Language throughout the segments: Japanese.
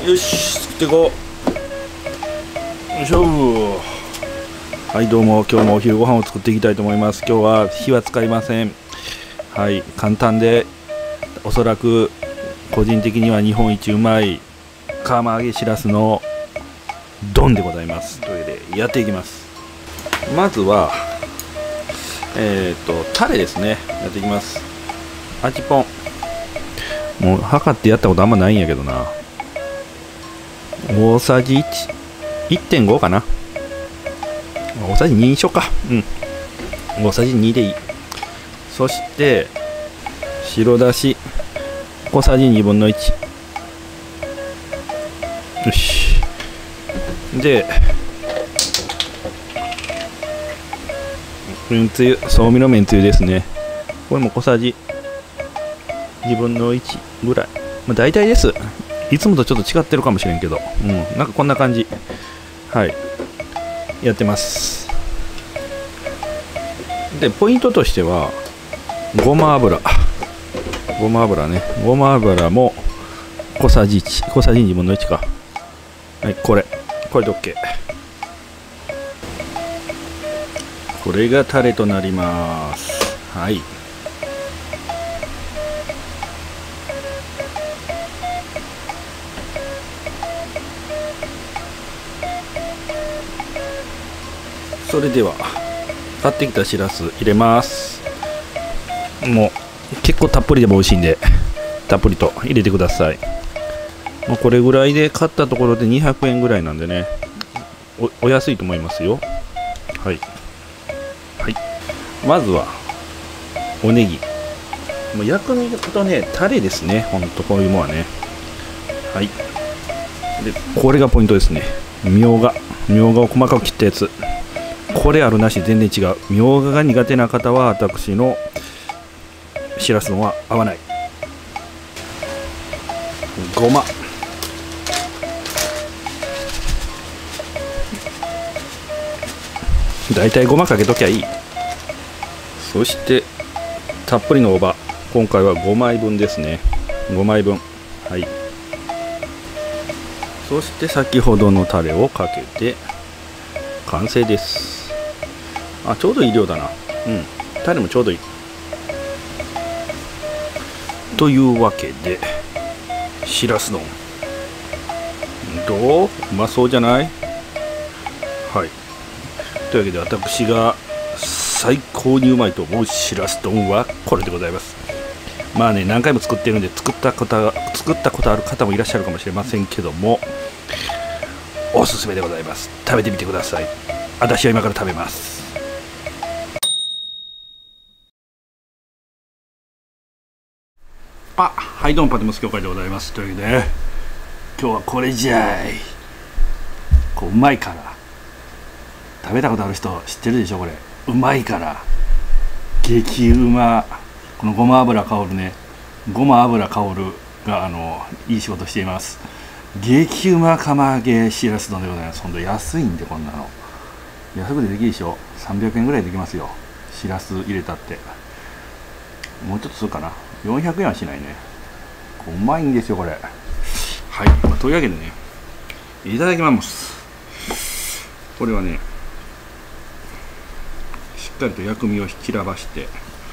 よし、作っていこう。よいしょ。はい、どうも、今日もお昼ご飯を作っていきたいと思います。今日は火は使いません。はい、簡単でおそらく個人的には日本一うまい釜揚げしらすの丼でございます。というわけでやっていきます。まずはタレですね。やっていきます。味ぽん、もう測ってやったことあんまないんやけどな。大さじ 1.5 かな。大さじ2にしようか。大さじ2でいい。そして白だし小さじ2分の1。よし。でめんつゆ、そうみのめんつゆですね。これも小さじ2分の1ぐらい、まあ、大体です。いつもとちょっと違ってるかもしれんけど、なんかこんな感じ。はい、やってます。でポイントとしてはごま油ね。ごま油も小さじ1、小さじ2分の1か。はい、これで OK。 これがタレとなります。はい、それでは買ってきたしらす入れます。もう結構たっぷりでも美味しいんでたっぷりと入れてください。もうこれぐらいで買ったところで200円ぐらいなんでね、 お安いと思いますよ。はい、はい、まずはおネギ、もう薬味とねタレですね。ほんとこういうものはね。はい、でこれがポイントですね。みょうがを細かく切ったやつ。これあるなし全然違う。みょうがが苦手な方は私のしらす丼は合わない。ごま、だいたいごまかけときゃいい。そしてたっぷりの大葉、今回は5枚分ですね。5枚分。はい、そして先ほどのタレをかけて完成です。あ、ちょうどいい量だな。タレもちょうどいい。というわけでしらす丼どう？うまそうじゃない？はい、というわけで私が最高にうまいと思うしらす丼はこれでございます。まあね、何回も作ってるんで作ったことある方もいらっしゃるかもしれませんけども、おすすめでございます。食べてみてください。私は今から食べます。はい、どうもパテモス協会でございます。というわけで今日はこれじゃい。こううまいから、食べたことある人知ってるでしょ。これうまいから激うま。このごま油香るね、ごま油香るがいい仕事しています。激うま釜揚げしらす丼でございます。ほんと安いんで、こんなの安くでできるでしょ。300円ぐらいできますよ。しらす入れたって。もうちょっとするかな。400円はしないね。うまいんですよこれ。はい、というわけでね、いただきます。これはね、しっかりと薬味を散らばして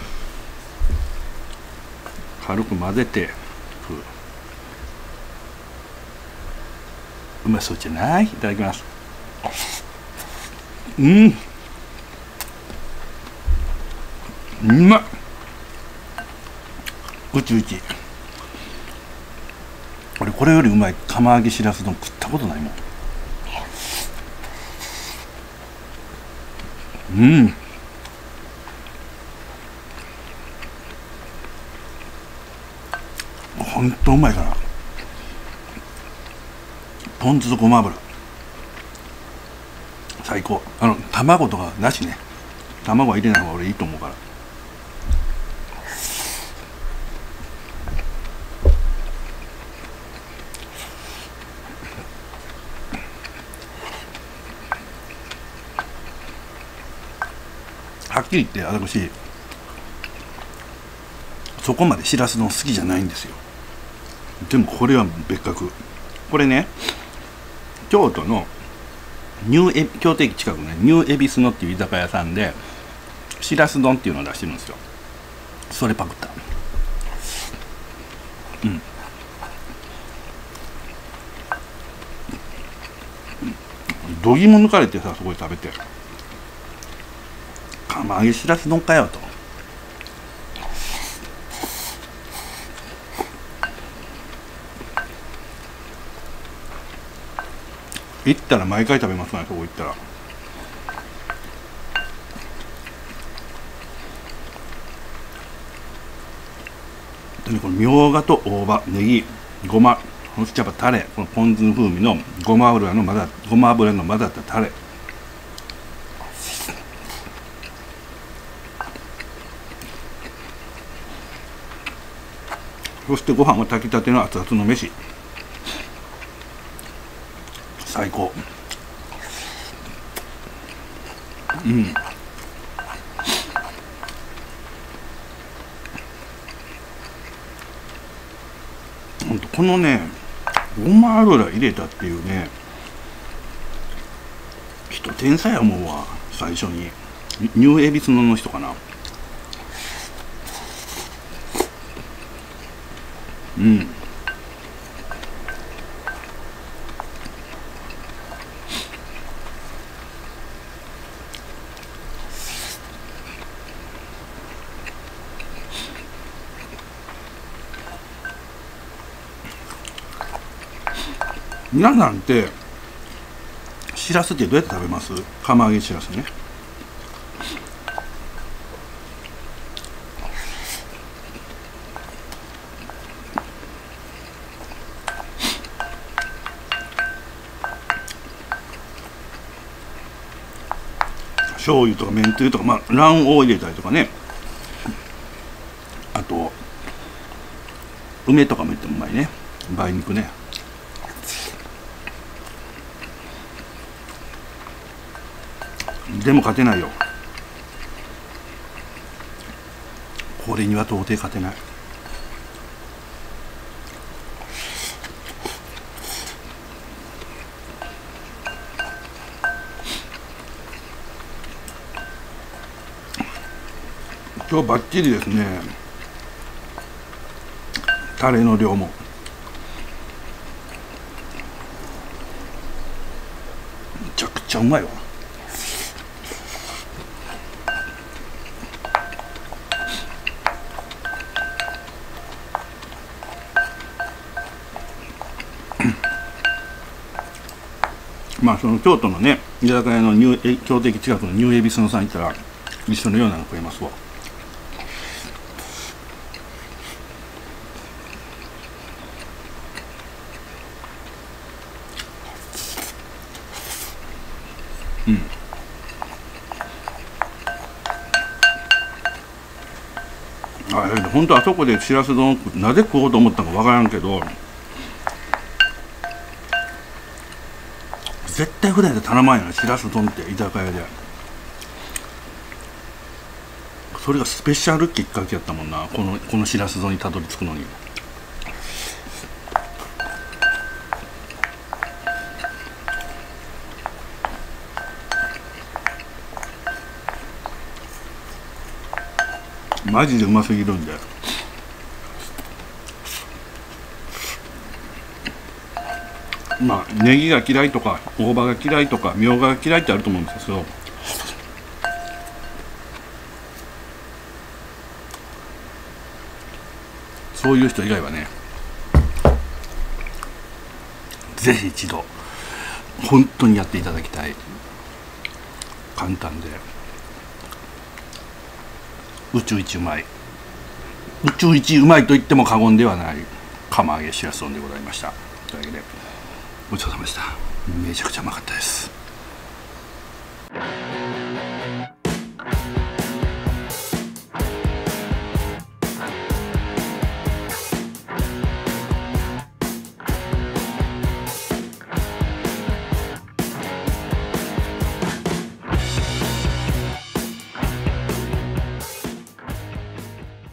軽く混ぜて、うまそうじゃない？いただきます。うまっ。うち俺これよりうまい釜揚げしらす丼食ったことないもん。ほんとうまいから。ポン酢とごま油最高。卵とかなしね。卵は入れない方が俺いいと思うから。はっきり言って私そこまでしらす丼好きじゃないんですよ。でもこれは別格。 これね、京都の京都駅近くのね、ニュー恵比寿野っていう居酒屋さんでしらす丼っていうのを出してるんですよ。それパクった。どぎも抜かれてさ、そこで食べて、釜揚げしらす丼かよと。行ったら毎回食べますね、そこ行ったら。でこのみょうがと大葉、ネギ、ごま、そしてやっぱタレ、このポン酢風味のごま油の混ざったタレ。そしてご飯は炊きたての熱々の飯。最高。このね、ごま油入れたっていうね、人天才や思うわ。最初にニュー恵比寿野の人かな。皆さんってしらすってどうやって食べます？釜揚げしらすね。醤油とかめんつゆとか、卵黄入れたりとかね。あと梅とかも入れてもうまいね。梅肉ね。でも勝てないよ。これには到底勝てない。今日バッチリですね。タレの量もめちゃくちゃうまいわ。その京都のね、居酒屋の京都駅近くのニュー恵比寿野さん行ったら一緒のようなの食えますわ。本当あそこでしらす丼なぜ食おうと思ったかわからんけど、絶対普段で頼まんよな、しらす丼って居酒屋で。それがスペシャルきっかけやったもんな、このしらす丼にたどり着くのに。マジでうますぎるんで。ネギが嫌いとか大葉が嫌いとかみょうがが嫌いってあると思うんですけど、そういう人以外はね、ぜひ一度本当にやっていただきたい。簡単で宇宙一うまい、宇宙一うまいと言っても過言ではない釜揚げしらす丼でございました。というわけでごちそうさまでした。めちゃくちゃうまかったです。